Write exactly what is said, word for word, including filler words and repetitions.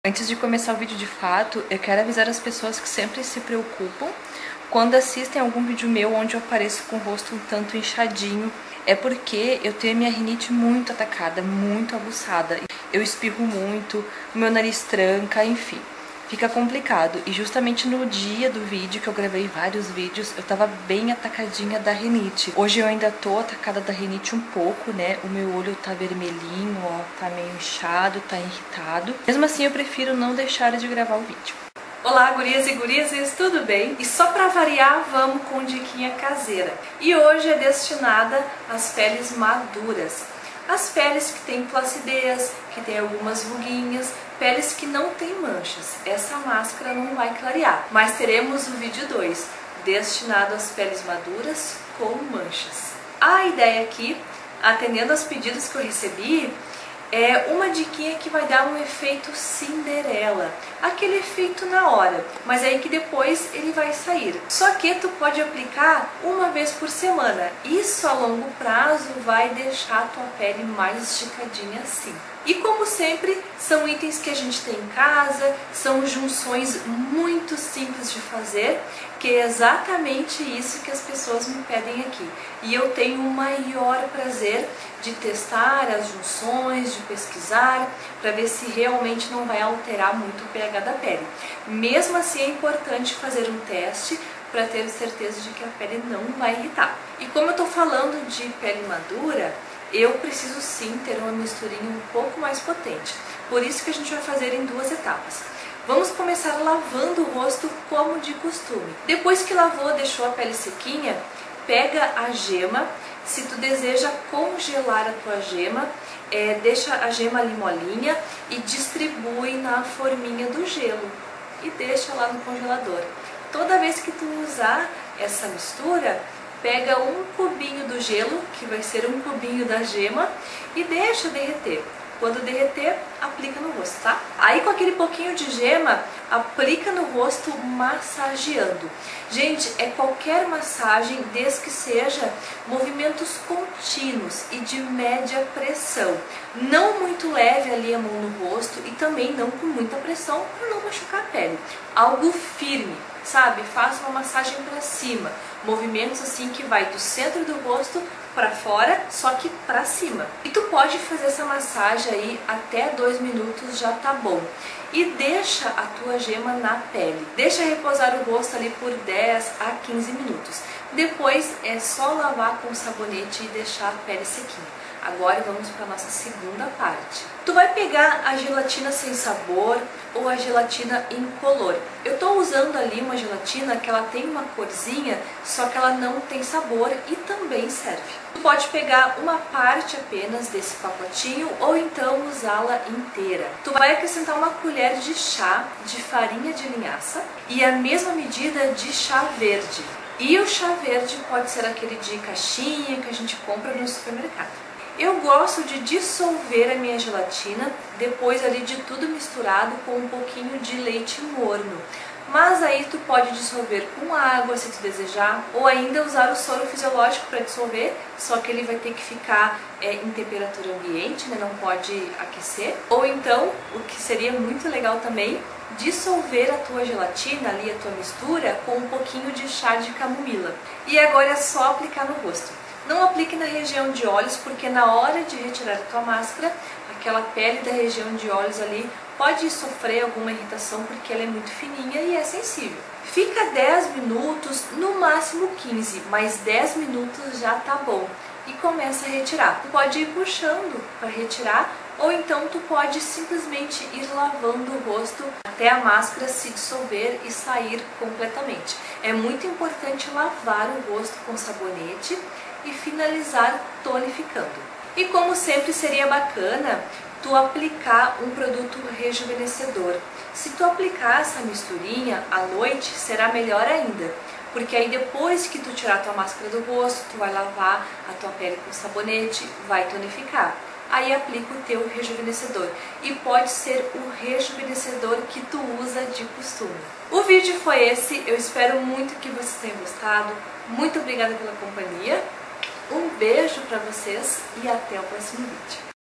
Antes de começar o vídeo de fato, eu quero avisar as pessoas que sempre se preocupam quando assistem algum vídeo meu onde eu apareço com o rosto um tanto inchadinho. É porque eu tenho a minha rinite muito atacada, muito aguçada. Eu espirro muito, o meu nariz tranca, enfim. Fica complicado. E justamente no dia do vídeo, que eu gravei vários vídeos, eu tava bem atacadinha da rinite. Hoje eu ainda tô atacada da rinite um pouco, né? O meu olho tá vermelhinho, ó, tá meio inchado, tá irritado. Mesmo assim, eu prefiro não deixar de gravar o vídeo. Olá, gurias e gurizes, tudo bem? E só pra variar, vamos com diquinha caseira. E hoje é destinada às peles maduras. As peles que têm flacidez, que tem algumas ruguinhas, peles que não têm manchas. Essa máscara não vai clarear, mas teremos o vídeo dois, destinado às peles maduras com manchas. A ideia aqui, atendendo aos pedidos que eu recebi, é uma diquinha que vai dar um efeito Cinderela, aquele efeito na hora, mas aí que depois ele vai sair. Só que tu pode aplicar uma vez por semana, isso a longo prazo vai deixar a tua pele mais esticadinha assim. E como sempre, são itens que a gente tem em casa, são junções muito simples de fazer, que é exatamente isso que as pessoas me pedem aqui. E eu tenho o maior prazer de testar as junções, de pesquisar, para ver se realmente não vai alterar muito o pH da pele. Mesmo assim é importante fazer um teste para ter certeza de que a pele não vai irritar. E como eu estou falando de pele madura, eu preciso sim ter uma misturinha um pouco mais potente. Por isso que a gente vai fazer em duas etapas. Vamos começar lavando o rosto como de costume. Depois que lavou, deixou a pele sequinha, pega a gema. Se tu deseja congelar a tua gema, é, deixa a gema ali molinha e distribui na forminha do gelo. E deixa lá no congelador. Toda vez que tu usar essa mistura, pega um cubinho do gelo, que vai ser um cubinho da gema, e deixa derreter. Quando derreter, aplica no rosto, tá? Aí com aquele pouquinho de gema, aplica no rosto massageando. Gente, é qualquer massagem, desde que seja movimentos contínuos e de média pressão. Não muito leve ali a mão no rosto e também não com muita pressão para não machucar a pele. Algo firme, sabe? Faça uma massagem para cima. Movimentos assim que vai do centro do rosto para fora, só que para cima. E tu pode fazer essa massagem aí até dois minutos, já tá bom. E deixa a tua gema na pele. Deixa repousar o rosto ali por dez a quinze minutos. Depois é só lavar com sabonete e deixar a pele sequinha. Agora vamos para a nossa segunda parte. Tu vai pegar a gelatina sem sabor ou a gelatina incolor. Eu estou usando ali uma gelatina que ela tem uma corzinha, só que ela não tem sabor e também serve. Tu pode pegar uma parte apenas desse pacotinho ou então usá-la inteira. Tu vai acrescentar uma colher de chá de farinha de linhaça e a mesma medida de chá verde. E o chá verde pode ser aquele de caixinha que a gente compra no supermercado. Eu gosto de dissolver a minha gelatina depois ali de tudo misturado com um pouquinho de leite morno. Mas aí tu pode dissolver com água se tu desejar, ou ainda usar o soro fisiológico para dissolver, só que ele vai ter que ficar é, em temperatura ambiente, né? Não pode aquecer. Ou então, o que seria muito legal também, dissolver a tua gelatina ali, a tua mistura, com um pouquinho de chá de camomila. E agora é só aplicar no rosto. Não aplique na região de olhos, porque na hora de retirar a tua máscara, aquela pele da região de olhos ali pode sofrer alguma irritação, porque ela é muito fininha e é sensível. Fica dez minutos, no máximo quinze, mas dez minutos já tá bom. E começa a retirar. Tu pode ir puxando para retirar, ou então tu pode simplesmente ir lavando o rosto até a máscara se dissolver e sair completamente. É muito importante lavar o rosto com sabonete e finalizar tonificando. E como sempre seria bacana tu aplicar um produto rejuvenescedor. Se tu aplicar essa misturinha à noite, será melhor ainda, porque aí depois que tu tirar a tua máscara do rosto, tu vai lavar a tua pele com sabonete, vai tonificar. Aí aplica o teu rejuvenescedor. E pode ser o rejuvenescedor que tu usa de costume. O vídeo foi esse, eu espero muito que vocês tenham gostado. Muito obrigada pela companhia. Um beijo para vocês e até o próximo vídeo.